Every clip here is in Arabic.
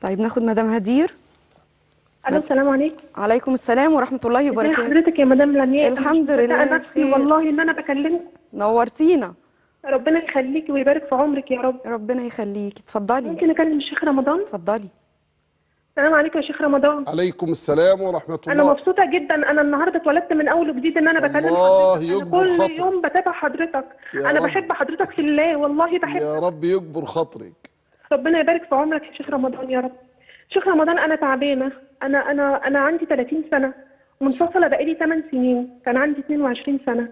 طيب ناخد مدام هدير. الو، السلام عليكم. عليكم السلام ورحمة الله ازي وبركاته. حضرتك يا مدام لمياء؟ الحمد أنا مش مصدقة لله نفسي بخير. والله ان انا بكلمك. نورتينا. ربنا يخليكي ويبارك في عمرك يا رب. ربنا يخليكي، اتفضلي. ممكن اكلم الشيخ رمضان؟ اتفضلي. السلام عليكم يا شيخ رمضان. عليكم السلام ورحمة انا الله. مبسوطه جدا، انا النهارده اتولدت من اول وجديد ان انا بكلم الله حضرتك. انا يجبر كل خاطرك. يوم بتابع حضرتك. يا انا رب. بحب حضرتك في الله، والله بحب. يا رب يجبر خاطرك. ربنا يبارك في عمرك يا شيخ رمضان يا رب. شيخ رمضان، انا تعبانه. انا عندي 30 سنه، منفصله بقالي 8 سنين. كان عندي 22 سنه.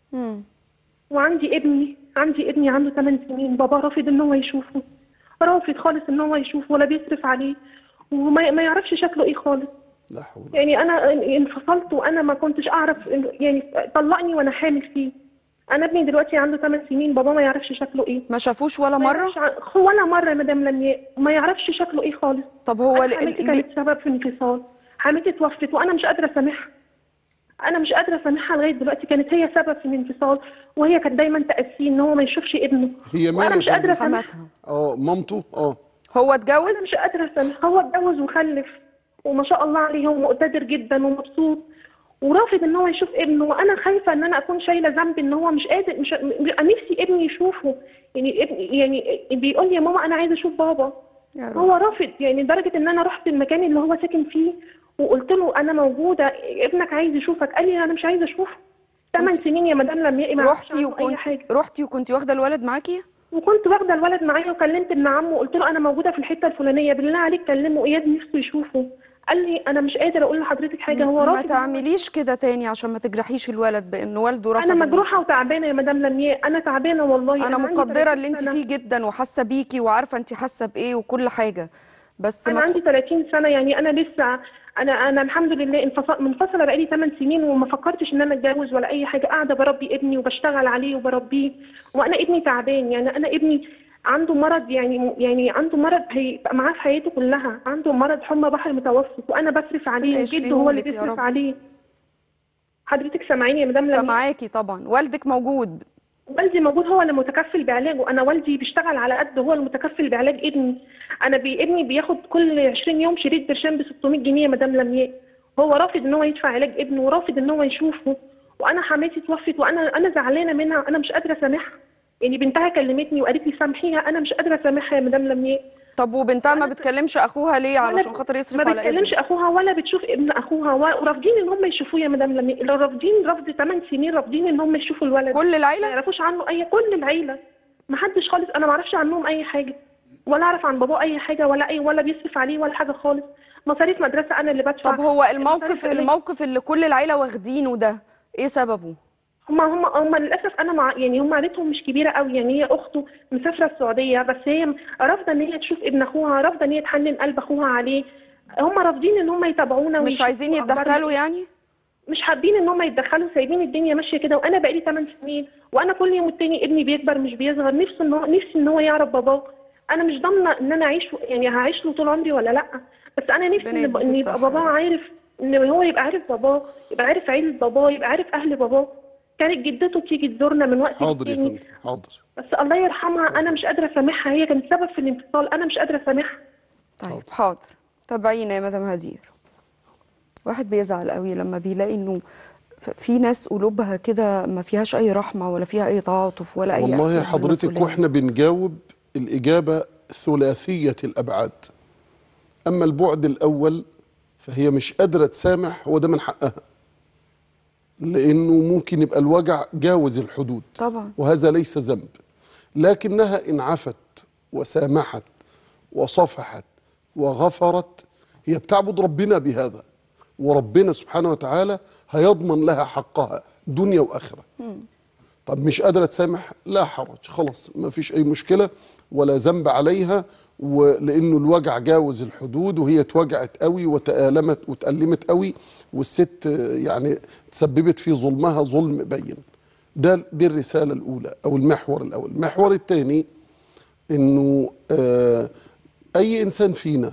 وعندي ابني عنده 8 سنين. بابا رافض ان هو يشوفه، رافض خالص ان هو يشوفه، ولا بيصرف عليه، وما يعرفش شكله ايه خالص. لا حول. يعني انا انفصلت وانا ما كنتش اعرف، يعني طلقني وانا حامل فيه. انا ابني دلوقتي عنده 8 سنين، بابا ما يعرفش شكله ايه. ما شافوش ولا ما مرة؟ يعرفش ولا مره يا مدام لمياء، ما يعرفش شكله ايه خالص. طب هو حماتي كانت سبب في انفصال. حماتي توفت وانا مش قادره اسامحها. انا مش قادره اسامحها لغايه دلوقتي. كانت هي سبب في الانفصال، وهي كانت دايما تأسيه ان هو ما يشوفش ابنه. هي مين وانا يا مش قادره فندم؟ اسامحها. مامته. هو انا اتجوز؟ مش قادره اسامحها. هو اتجوز وخلف، وما شاء الله عليه هو مقتدر جدا ومبسوط، ورافض ان هو يشوف ابنه. وانا خايفه ان انا اكون شايله ذنب ان هو مش قادر. مش نفسي ابني يشوفه. يعني يعني بيقول لي يا ماما انا عايزه اشوف بابا. يا رب. هو رافض، يعني لدرجه ان انا رحت المكان اللي هو ساكن فيه وقلت له انا موجوده، ابنك عايز يشوفك. قال لي انا مش عايزه اشوفه. 8 سنين يا مدام لمياء، ما اعرفش عنه اي حاجه. رحتي وكنتي واخدة الولد معاكي؟ وكنت واخده الولد معايا، وكلمت ابن عمه وقلت له انا موجوده في الحته الفلانيه، بالله عليك كلمه، اياد نفسه يشوفه. قال لي انا مش قادر اقول لحضرتك حاجه، هو رافض. ما تعمليش كده تاني عشان ما تجرحيش الولد بان والده رفض. انا مجروحه وتعبانه يا مدام لمياء، انا تعبانه والله. انا عندي مقدرة 30 اللي انت سنة. فيه جدا، وحاسة بيكي وعارفة انت حاسة بايه وكل حاجة، بس انا عندي 30 سنه، يعني انا لسه، انا الحمد لله منفصله بقالي 8 سنين، وما فكرتش ان انا اتجوز ولا اي حاجه. قاعده بربي ابني وبشتغل عليه وبربيه، وانا ابني تعبان. يعني انا ابني عنده مرض، يعني عنده مرض هيبقى معاه في حياته كلها. عنده مرض حمى بحر متوسط، وانا بصرف عليه، وجده هو اللي بيصرف عليه. حضرتك سامعيني يا مدام لمياء؟ سامعاكي طبعا. والدك موجود؟ والدي موجود، هو اللي متكفل بعلاجه. انا والدي بيشتغل على قد، هو المتكفل بعلاج ابني. ابني بياخد كل 20 يوم شريط برشام ب 600 جنيه يا مدام لمياء. هو رافض ان هو يدفع علاج ابنه، ورافض ان هو يشوفه. وانا حماتي توفت، وانا زعلانه منها، انا مش قادره اسامحها. يعني بنتها كلمتني وقالت لي سامحيها، انا مش قادره اسامحها يا مدام لمياء. طب وبنتها ما بتكلمش اخوها ليه علشان خاطر يصرف على ابنه؟ ما بتكلمش اخوها ولا بتشوف ابن اخوها، ورافضين ان هم يشوفوه يا مدام لمياء. لو رافضين رفض 8 سنين، رافضين ان هم يشوفوا الولد. كل العيله؟ ما يعرفوش عنه كل العيله. ما حدش خالص. انا ما اعرفش عنهم اي حاجه، ولا اعرف عن باباه اي حاجه، ولا بيصرف عليه ولا حاجه خالص. مصاريف مدرسه انا اللي بدفع. طب هو الموقف اللي كل العيله واخدينه ده ايه سببه؟ هم للاسف، انا يعني هم عيلتهم مش كبيره قوي. يعني هي اخته مسافره السعوديه، بس هي رافضه ان هي تشوف ابن اخوها، رافضه ان هي تحنن قلب اخوها عليه. هم رافضين ان هم يتابعونا، مش عايزين يتدخلوا يعني؟ مش حابين ان هم يتدخلوا، سايبين الدنيا ماشيه كده. وانا بقالي 8 سنين، وانا كل يوم التاني ابني بيكبر مش بيصغر. نفسي ان هو يعرف باباه. انا مش ضامنه ان انا اعيش، يعني هعيش له طول عمري ولا لا، بس انا نفسي ان يبقى باباه عارف، ان هو يبقى عارف باباه، يبقى عارف عيله باباه، يبقى عارف اهل باباه. كانت جدته بتيجي تزورنا من وقت حاضر يا للتاني. فندم، حاضر. بس الله يرحمها، انا مش قادره اسامحها. هي كانت سبب في الانفصال، انا مش قادره اسامحها. طيب حاضر. تابعينا يا مدام هدير. واحد بيزعل قوي لما بيلاقي انه في ناس قلوبها كده ما فيهاش اي رحمه ولا فيها اي تعاطف ولا اي احساس والله حضرتك بالمسؤولية. واحنا بنجاوب الاجابه ثلاثيه الابعاد. اما البعد الاول فهي مش قادره تسامح، هو ده من حقها، لانه ممكن يبقى الوجع جاوز الحدود طبعا، وهذا ليس ذنب. لكنها ان عفت وسامحت وصفحت وغفرت، هي بتعبد ربنا بهذا، وربنا سبحانه وتعالى هيضمن لها حقها دنيا واخره. طب مش قادره تسامح، لا حرج، خلاص ما فيش اي مشكله ولا ذنب عليها، ولانه الوجع جاوز الحدود، وهي اتوجعت قوي وتألمت وتألمت قوي، والست يعني تسببت في ظلمها ظلم بين. دي الرساله الاولى او المحور الاول. المحور الثاني انه اي انسان فينا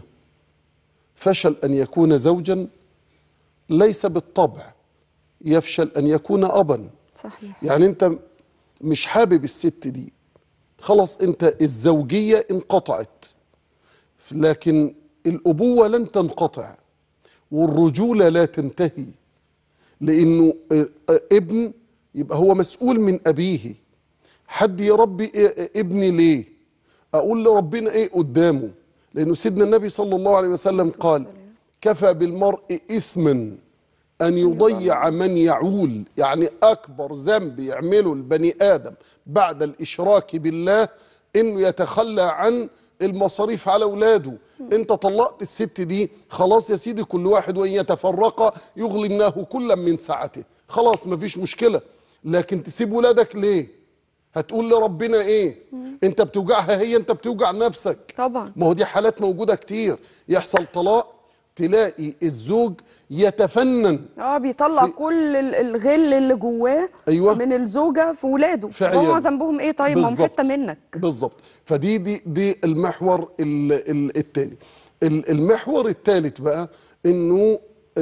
فشل ان يكون زوجا ليس بالطبع يفشل ان يكون ابا. صحيح. يعني انت مش حابب الست دي، خلاص انت الزوجيه انقطعت، لكن الأبوة لن تنقطع والرجولة لا تنتهي، لأنه ابن يبقى هو مسؤول من أبيه. حد يربي ابني ليه؟ أقول لربنا إيه قدامه؟ لأنه سيدنا النبي صلى الله عليه وسلم قال كفى بالمرء إثما أن يضيع من يعول. يعني أكبر ذنب يعمله البني آدم بعد الإشراك بالله إنه يتخلى عن المصاريف على أولاده. أنت طلقت الست دي، خلاص يا سيدي، كل واحد وإن يتفرق يغلي الله كلا من سعته، خلاص مفيش مشكلة. لكن تسيب ولادك ليه؟ هتقول لربنا ايه؟ انت بتوجعها هي، انت بتوجع نفسك. طبعا. ما هو دي حالات موجودة كتير، يحصل طلاق تلاقي الزوج يتفنن بيطلع كل الغل اللي جواه أيوة. من الزوجة في ولاده. هو ذنبهم ايه طيب؟ ما هم حتة منك. بالظبط. فدي دي المحور الثاني. المحور الثالث بقى انه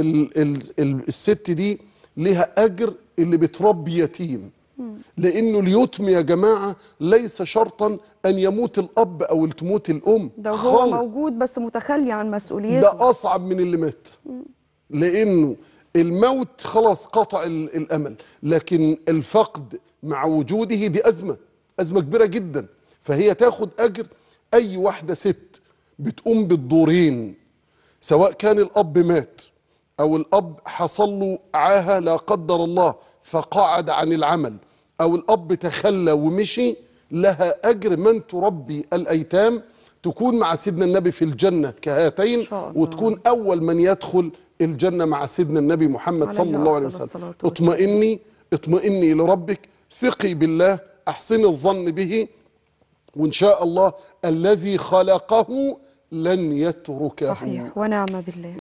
الست دي لها اجر اللي بتربي يتيم. لانه اليتم يا جماعه ليس شرطا ان يموت الاب او تموت الام، ده هو موجود بس متخلي عن مسؤوليته، ده اصعب من اللي مات. لانه الموت خلاص قطع الامل، لكن الفقد مع وجوده دي ازمه كبيره جدا. فهي تاخد اجر اي واحده ست بتقوم بالدورين، سواء كان الاب مات او الاب حصل له عاهه لا قدر الله فقعد عن العمل، او الاب تخلى ومشي، لها اجر من تربي الايتام، تكون مع سيدنا النبي في الجنه كهاتين، وتكون اول من يدخل الجنه مع سيدنا النبي محمد صلى الله عليه وسلم. اطمئني لربك، ثقي بالله، احسني الظن به، وان شاء الله الذي خلقه لن يتركه. صحيح، ونعم بالله.